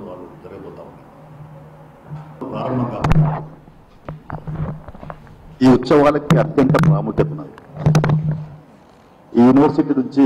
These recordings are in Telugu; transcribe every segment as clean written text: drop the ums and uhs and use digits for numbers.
వారోత్సవాలు జరగబోతా ఉన్నాయి. ప్రారంభంగా ఈ ఉత్సవాలకి అత్యంత ప్రాముఖ్యత ఉన్నది. ఈ యూనివర్సిటీ నుంచి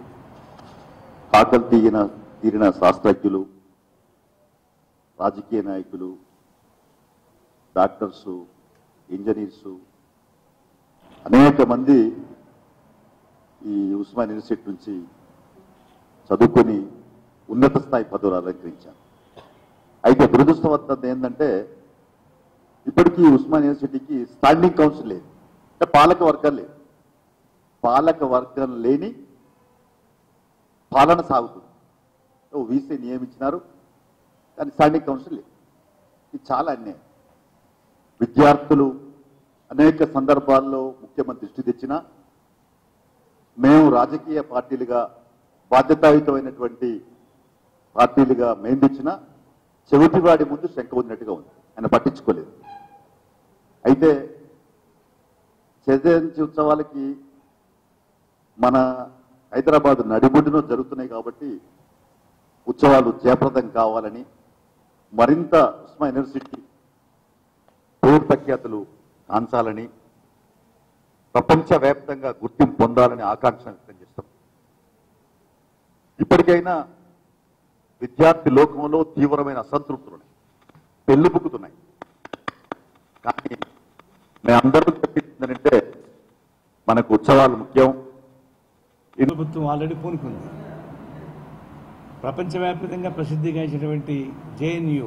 కాకలు తీరిన శాస్త్రజ్ఞులు, రాజకీయ నాయకులు, డాక్టర్సు, ఇంజనీర్సు అనేక మంది ఈ ఉస్మాన్ యూనివర్సిటీ నుంచి చదువుకొని ఉన్నత స్థాయి పదవులు అలంకరించారు. అయితే దురదృష్టవంతం ఏంటంటే ఇప్పటికీ ఉస్మాన్ యూనివర్సిటీకి స్టాండింగ్ కౌన్సిల్ లేదు, అంటే పాలక వర్గం లేదు. పాలక వర్గం లేని పాలన సాగుతుంది. వీసీ నియమించినారు కానీ స్టాండింగ్ కౌన్సిల్ లేదు. ఇది చాలా అన్యాయం. విద్యార్థులు అనేక సందర్భాల్లో ముఖ్యమంత్రి దృష్టి తెచ్చినా మేము రాజకీయ పార్టీలుగా బాధ్యతాయుతమైనటువంటి పార్టీలుగా మేము తెచ్చినా చెవిటివాడి ముందు శంక ఉన్నట్టుగా ఉంది. ఆయన పట్టించుకోలేదు. అయితే జయంతి ఉత్సవాలకి మన హైదరాబాద్ నడిబొడ్డున జరుగుతున్నాయి కాబట్టి ఉత్సవాలు జయప్రదం కావాలని, మరింత ఉస్మాన్ యూనివర్సిటీ పేరు ప్రఖ్యాతులు కాంచాలని, ప్రపంచవ్యాప్తంగా గుర్తింపు పొందాలని ఆకాంక్ష వ్యక్తం చేస్తాం. ఇప్పటికైనా విద్యార్థి లోకంలో తీవ్రమైన అసంతృప్తులు పెళ్లిబుక్కుతున్నాయి. కానీ మేమందరూ చెప్పిందంటే మనకు ఉత్సవాలు ముఖ్యం. ప్రభుత్వం ఆల్రెడీ పూనుకుంది. ప్రపంచవ్యాప్తంగా ప్రసిద్ధిగాంచినటువంటి జేఎన్యూ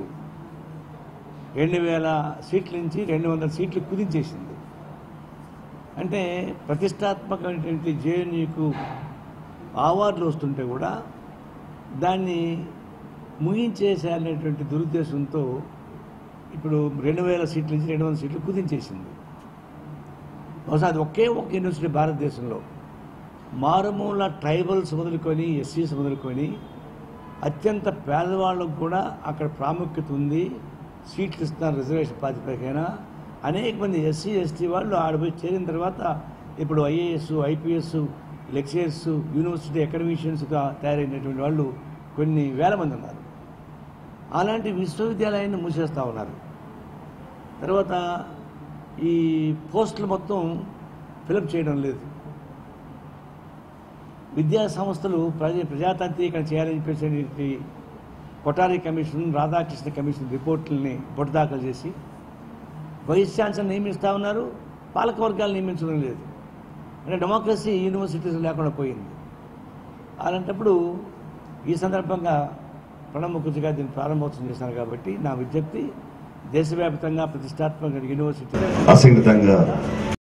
2000 సీట్ల నుంచి 200 సీట్లు కుదించేసింది. అంటే ప్రతిష్టాత్మకమైనటువంటి జేఎన్యూకు అవార్డులు వస్తుంటే కూడా దాన్ని ముగించేసేటువంటి దురుద్దేశంతో ఇప్పుడు 2000 సీట్ల నుంచి 200 సీట్లు కుదించేసింది. బహుశా అది ఒకే ఒక యూనివర్సిటీ భారతదేశంలో మారుమూల ట్రైబల్స్ మొదలుకొని, ఎస్సీస్ మొదలుకొని అత్యంత పేదవాళ్ళకు కూడా అక్కడ ప్రాముఖ్యత ఉంది. సీట్లు ఇస్తున్నారు రిజర్వేషన్ ప్రాతిపదికన. అనేక మంది ఎస్సీ ఎస్టీ వాళ్ళు ఆడపోయి చేరిన తర్వాత ఇప్పుడు ఐఏఎస్, ఐపీఎస్, లెక్చరర్స్, యూనివర్సిటీ అకాడమిషియన్స్గా తయారైనటువంటి వాళ్ళు కొన్ని వేల మంది ఉన్నారు. అలాంటి విశ్వవిద్యాలయాన్ని మూసేస్తూ ఉన్నారు. తర్వాత ఈ పోస్టులు మొత్తం ఫిలప్ చేయడం లేదు. విద్యా సంస్థలు ప్రజాతాంత్రీకరణ చేయాలని చెప్పేసి కొఠారి కమిషన్, రాధాకృష్ణ కమిషన్ రిపోర్టుల్ని బొట్టదాఖలు చేసి వైస్ ఛాన్సలర్ నియమిస్తూ ఉన్నారు, పాలక వర్గాలు నియమించడం లేదు. అంటే డెమోక్రసీ యూనివర్సిటీస్ లేకుండా పోయింది. అలాంటప్పుడు ఈ సందర్భంగా ప్రణబ్ ముఖర్జీ గారు దీన్ని ప్రారంభోత్సవం చేశారు. కాబట్టి నా విజ్ఞప్తి, దేశవ్యాప్తంగా ప్రతిష్టాత్మక యూనివర్సిటీ అసంఘితంగా